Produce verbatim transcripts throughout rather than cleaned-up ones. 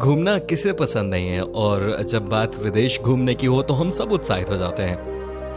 घूमना किसे पसंद नहीं है, और जब बात विदेश घूमने की हो तो हम सब उत्साहित हो जाते हैं।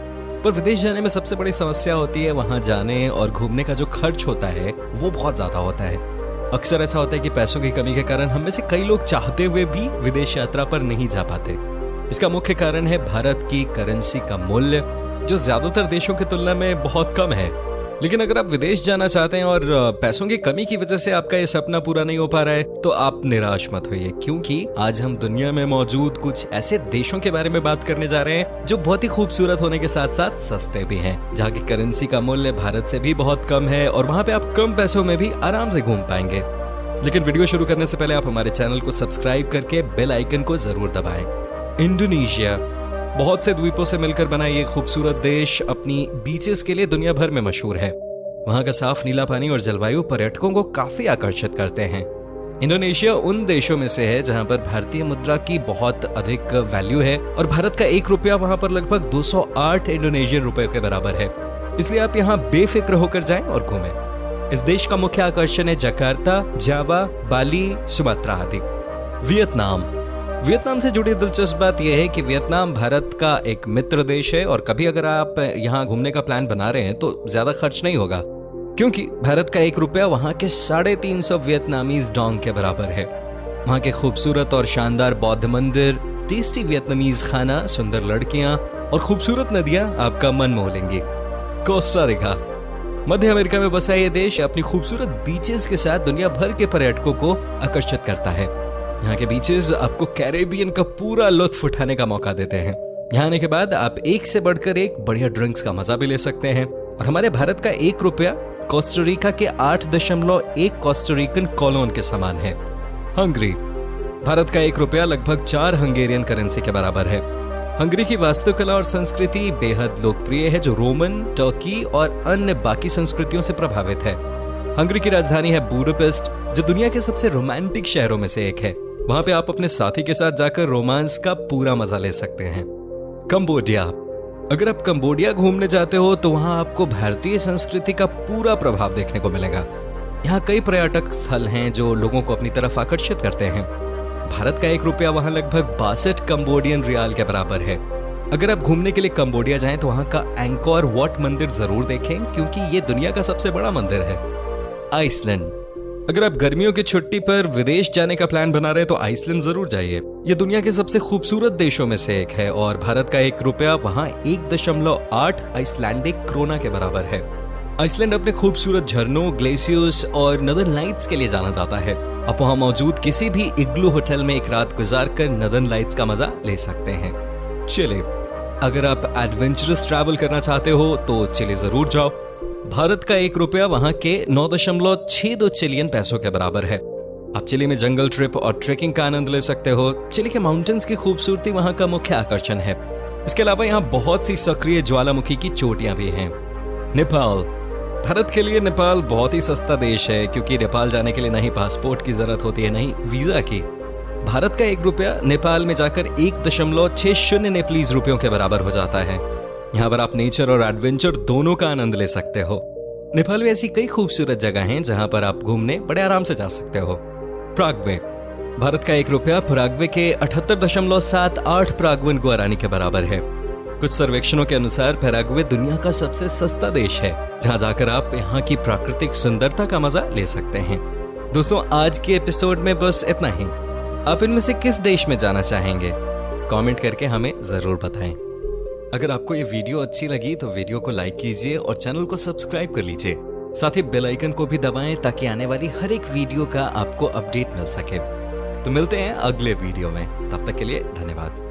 पर विदेश जाने में सबसे बड़ी समस्या होती है वहां जाने और घूमने का जो खर्च होता है वो बहुत ज्यादा होता है। अक्सर ऐसा होता है कि पैसों की कमी के कारण हम में से कई लोग चाहते हुए भी विदेश यात्रा पर नहीं जा पाते। इसका मुख्य कारण है भारत की करेंसी का मूल्य, जो ज्यादातर देशों की तुलना में बहुत कम है। लेकिन अगर आप विदेश जाना चाहते हैं और पैसों की कमी की वजह से आपका ये सपना पूरा नहीं हो पा रहा है, तो आप निराश मत होइए, क्योंकि आज हम दुनिया में मौजूद कुछ ऐसे देशों के बारे में बात करने जा रहे हैं जो बहुत ही खूबसूरत होने के साथ साथ सस्ते भी हैं, जहाँ की करेंसी का मूल्य भारत से भी बहुत कम है और वहाँ पे आप कम पैसों में भी आराम से घूम पाएंगे। लेकिन वीडियो शुरू करने से पहले आप हमारे चैनल को सब्सक्राइब करके बेल आइकन को जरूर दबाएं। इंडोनेशिया बहुत से द्वीपों से मिलकर बना ये खूबसूरत देश अपनी बीचेस के लिए दुनिया भर में मशहूर है। वहाँ का साफ नीला पानी और जलवायु पर्यटकों को काफी आकर्षित करते हैं। इंडोनेशिया उन देशों में से है जहाँ पर भारतीय मुद्रा की बहुत अधिक वैल्यू है और भारत का एक रुपया वहाँ पर लगभग दो सौ आठ इंडोनेशियन रुपए के बराबर है। इसलिए आप यहाँ बेफिक्र होकर जाएं और घूमें। इस देश का मुख्य आकर्षण है जकार्ता, जावा, बाली, सुमात्रा आदि। वियतनाम वियतनाम से जुड़ी दिलचस्प बात यह है कि वियतनाम भारत का एक मित्र देश है और कभी अगर आप यहाँ घूमने का प्लान बना रहे हैं तो ज्यादा खर्च नहीं होगा, क्योंकि भारत का एक रुपया वहाँ के साढ़े तीन सौ वियतनामीज डोंग के बराबर है। वहाँ के खूबसूरत और शानदार बौद्ध मंदिर, टेस्टी वियतनामीज खाना, सुंदर लड़कियां और खूबसूरत नदियां आपका मन मोह लेंगी। कोस्टा रिका मध्य अमेरिका में बसा ये देश अपनी खूबसूरत बीचेस के साथ दुनिया भर के पर्यटकों को आकर्षित करता है। यहाँ के बीचेस आपको कैरेबियन का पूरा लुत्फ उठाने का मौका देते हैं। यहाँ आने के बाद आप एक से बढ़कर एक बढ़िया ड्रिंक्स का मजा भी ले सकते हैं। और हमारे भारत का एक रुपया कोस्टा रिका के आठ दशमलव एक कोस्टारिकन कॉलोन के समान है। हंगरी भारत का एक रुपया लगभग चार हंगेरियन करेंसी के बराबर है। हंगरी की वास्तुकला और संस्कृति बेहद लोकप्रिय है, जो रोमन, टर्की और अन्य बाकी संस्कृतियों से प्रभावित है। हंगरी की राजधानी है बुडापेस्ट, जो दुनिया के सबसे रोमांटिक शहरों में से एक है। वहां पे आप अपने साथी के साथ जाकर रोमांस का पूरा मजा ले सकते हैं। कंबोडिया अगर आप कंबोडिया घूमने जाते हो तो वहां आपको भारतीय संस्कृति का पूरा प्रभाव देखने को मिलेगा। यहाँ कई पर्यटक स्थल हैं जो लोगों को अपनी तरफ आकर्षित करते हैं। भारत का एक रुपया वहां लगभग बासठ कंबोडियन रियाल के बराबर है। अगर आप घूमने के लिए कंबोडिया जाएं तो वहां का एंकोर वॉट मंदिर जरूर देखें, क्योंकि ये दुनिया का सबसे बड़ा मंदिर है। आइसलैंड अगर आप गर्मियों की छुट्टी पर विदेश जाने का प्लान बना रहे हैं तो आइसलैंड जरूर जाइए। ये दुनिया के सबसे खूबसूरत देशों में से एक है और भारत का एक रुपया वहां एक दशमलव आठ आइसलैंडिक क्रोना के बराबर है। आइसलैंड अपने खूबसूरत झरनों, ग्लेशियर्स और नदर्न लाइट्स के लिए जाना जाता है। आप वहां मौजूद किसी भी इग्लू होटल में एक रात गुजार कर नदर्न लाइट्स का मजा ले सकते हैं। चिली अगर आप एडवेंचरस ट्रैवल करना चाहते हो तो चिली जरूर जाओ। भारत का एक रुपया वहां के नौ दशमलव छह दो चिलियन पैसों के बराबर है। आप चिली में जंगल ट्रिप और ट्रेकिंग का आनंद ले सकते हो। चिली के माउंटेन्स की खूबसूरती वहां का मुख्य आकर्षण है। इसके अलावा यहाँ बहुत सी सक्रिय ज्वालामुखी की चोटियां भी हैं। नेपाल भारत के लिए नेपाल बहुत ही सस्ता देश है, क्योंकि नेपाल जाने के लिए नहीं पासपोर्ट की जरूरत होती है, नहीं वीजा की। भारत का एक रुपया नेपाल में जाकर एक दशमलव छह शून्य नेपालीज रुपयों के बराबर हो जाता है। यहाँ पर आप नेचर और एडवेंचर दोनों का आनंद ले सकते हो। नेपाल में ऐसी कई खूबसूरत जगह हैं जहाँ पर आप घूमने बड़े आराम से जा सकते हो। प्रागवे भारत का एक रुपया प्रागवे के अठहत्तर दशमलव सात आठ प्रागवन गुआरानी के बराबर है। कुछ सर्वेक्षणों के अनुसार पैराग्वे दुनिया का सबसे सस्ता देश है, जहाँ जाकर आप यहाँ की प्राकृतिक सुंदरता का मजा ले सकते हैं। दोस्तों, आज के एपिसोड में बस इतना ही। आप इनमें से किस देश में जाना चाहेंगे? कमेंट करके हमें जरूर बताएं। अगर आपको ये वीडियो अच्छी लगी तो वीडियो को लाइक कीजिए और चैनल को सब्सक्राइब कर लीजिए। साथ ही बेल आइकन को भी दबाएं ताकि आने वाली हर एक वीडियो का आपको अपडेट मिल सके। तो मिलते हैं अगले वीडियो में, तब तक के लिए धन्यवाद।